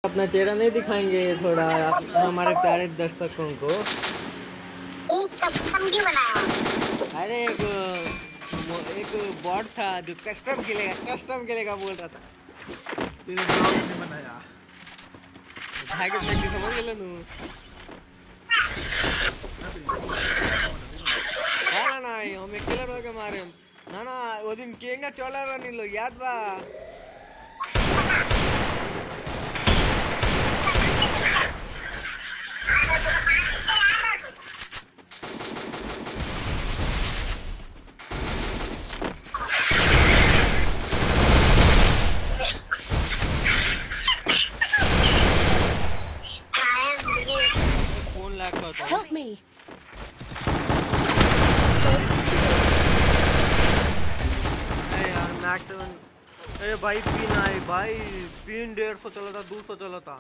अपना चेहरा नहीं दिखाएंगे थोड़ा हमारे प्यारे दर्शकों को? कस्टम क्यों बनाया? अरे एक बॉट था जो कस्टम खेलेगा बोल रहा था। तेरे ब्लॉग ने बनाया भागे पैसे समझ गेलो तू। ना ना हम अकेले रह के मारे ना वो दिन केंगा चला रहनी लो याद बा? Help me. अरे भाई पिन आए भाई, पिन 150 चला था, 200 चला था।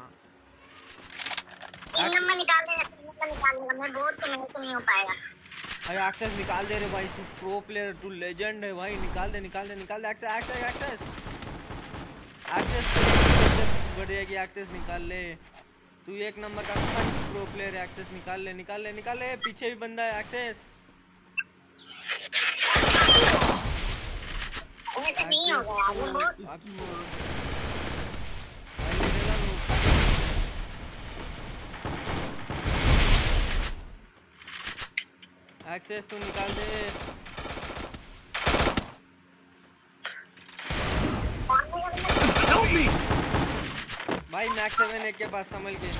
नंबर निकाल दे, मैं बहुत तो नहीं हो पाएगा। अरे एक्सेस निकाल दे रे भाई, तू प्रो प्लेयर, तू लेजेंड है भाई, निकाल दे एक्सेस बढ़ जाएगी, एक्सेस निकाल ले। तू एक नंबर का प्रो प्लेयर है, एक्सेस निकाल ले, पीछे भी बंदा है एक्सेस। नहीं हो गया एक्सेस तू निकाल दे भाई। मैक्स 7 एक के पास संभल के।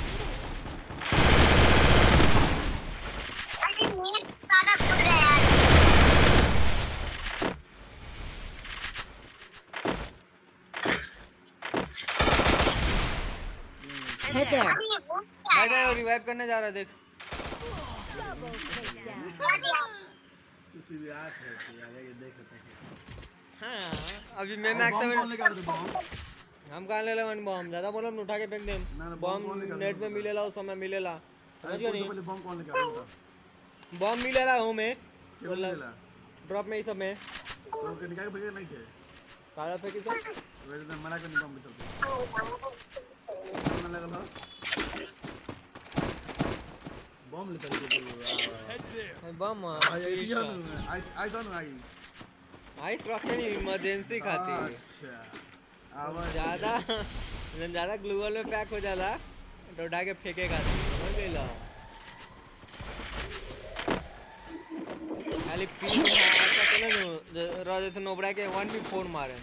Head there. भाई रिवाइव करने जा रहा है, देख। किसी भी आंख है कि आगे देख लेते हैं। हाँ अभी मैं मैक्स 7 हम कहाँ ले ले वन बॉम्ब, ज्यादा बोलो न उठा के फेंक दे। बॉम्ब नेट में मिलेला, उस समय मिलेला, समझ गया नहीं? बॉम्ब कौन लेके आया था? बॉम्ब मिलेला हूँ मैं, बोला ड्रॉप में ही सब में तो के निकाल के फेंके नहीं थे काला फेंकी सब। वैसे तो मना कर बॉम्ब चलते कौन लगा बॉम्ब लेकर के बम I don't know ice rocket emergency खाती। अच्छा ज्यादा ग्लूवल में पैक हो जाला तो उठा के फेंकेगा, समझ गई लो। खाली पी अच्छा चले नो राजे से नोबड़ा के 1v4 मारे।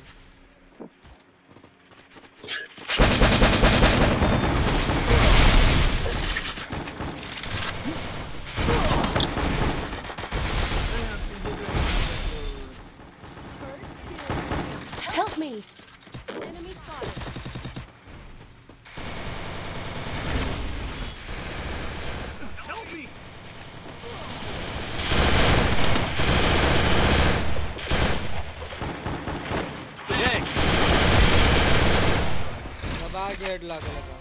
Help me. Enemy spotted. Help me. दबा के हेड लगा लगा।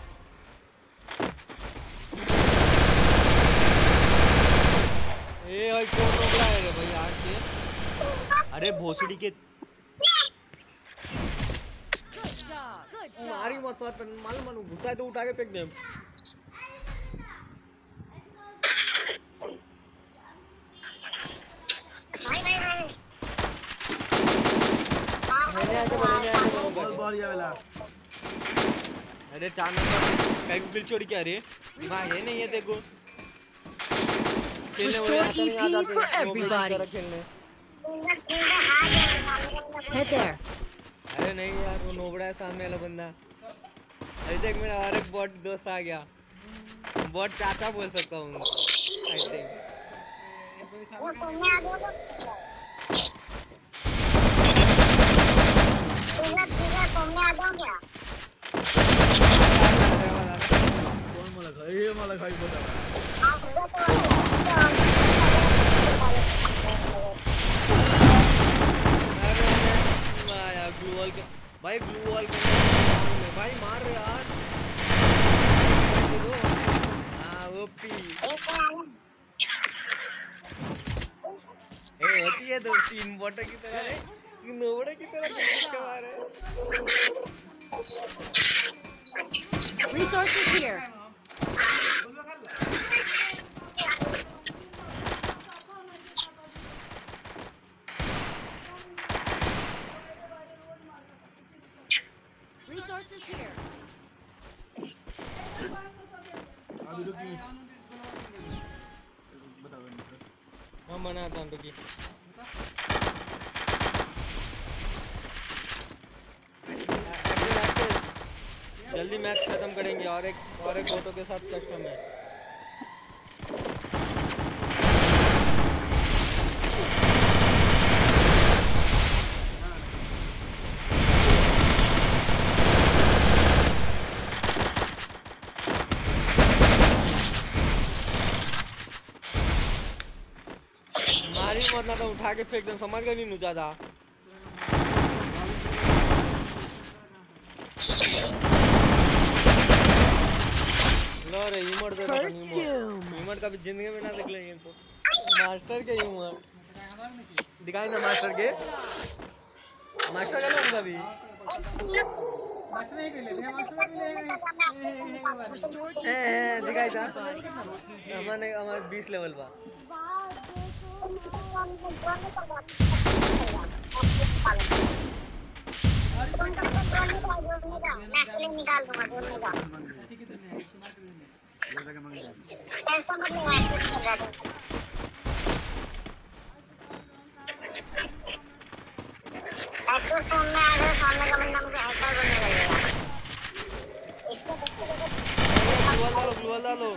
ए भाई कौन नोबड़ा है रे भाई आज के? अरे भोसड़ी के मारी मत सर पे मालूम घुसा है तो उठा के फेंक दे। बॉल ये वाला अरे चार नंबर का बिल छोड़ के अरे दिमाग है नहीं है देखो खेलने। Head there. अरे नहीं यार वो नोबड़ा है सामने वाला बंदा। अरे देख मेरा और एक बॉट दोस्त आ गया, बॉट चाचा बोल सकता हूँ आई थिंक। मला खाई बोला ब्लू वॉल के भाई, ब्लू वॉल के भाई मार रहे यार। हाँ ओपी होती है दो तीन बॉटर की तरह, नोबड़े की तरह किसके मारे। is here. अभी रुकी बता दो मुझे हम बनाता हूँ रुकी जल्दी मैच खत्म करेंगे और एक फोटो के साथ कस्टम है मारी मरना तो उठा के फेंक दो समझ गए नहीं ज्यादा लो रे ह्यूमर दे ह्यूमर कभी जिंदगी में ना देख लेंगे इनको मास्टर के ह्यूमर दिखाई ना मास्टर के का लोग कभी मास्टर नहीं कर लेते मास्टर के लिए दिखाई था हमारे 20 लेवल पर निकाल दूंगा ठीक है तो नहीं इस्तेमाल कर देंगे ये लगा मांग ऐसा मत लगा ऐसा फोन में आ गया सामने का बंदा मुझे ऐसा करने लगेगा ग्लू डालो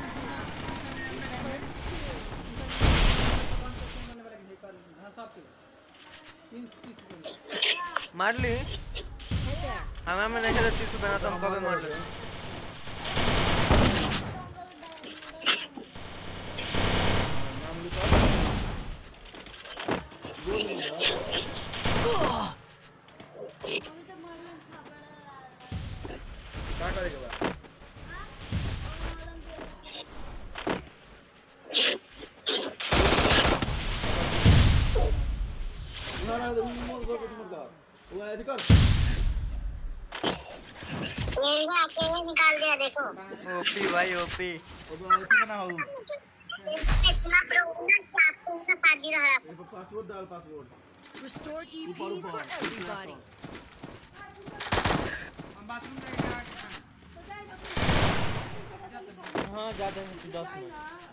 मार ली हमें मैं नहीं 30 रुपए तो हम कब मार ले क्या करेगा वो अधिकार अकेले निकाल दिया देखो ओपी भाई ओपी वो तो आईपी बना हो इतना प्रोग्राम आपको ना साजी रहा ये पासवर्ड डाल password Restored EP for everybody. हम बाथरूम जाएंगे हाँ जाते हैं 10 मिनट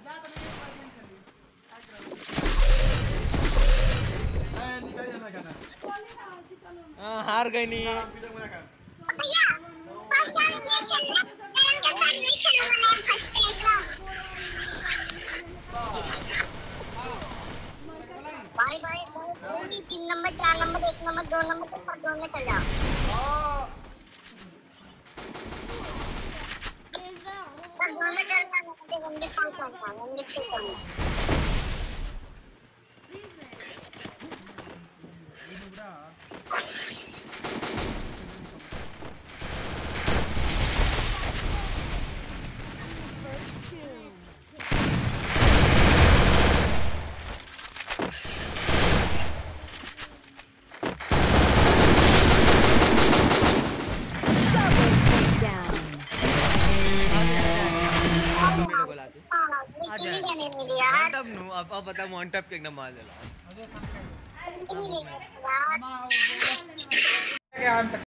निकाल जाना खाना हाँ हार गई नहीं भैया फर्स्ट टाइम ये खेलना मैं फर्स्ट टाइम भाई 3 नंबर 4 नंबर 1 नंबर 2 नंबर तक पर दोनों चल जाओ पर दोनों चल जाओ बंदे कौन सा बंदे से करो अब पता वन टैप के एकदम मार देला